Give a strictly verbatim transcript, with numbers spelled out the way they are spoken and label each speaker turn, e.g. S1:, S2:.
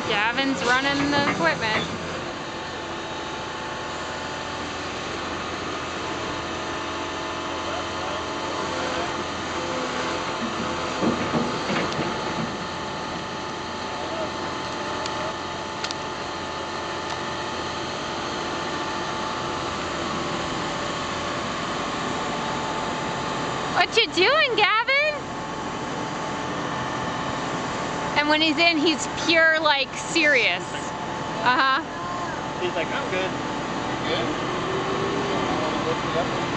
S1: Gavin's running the equipment. What you doing, Gavin? And when he's in, he's pure, like, serious. Uh-huh.
S2: He's like, I'm good. Good?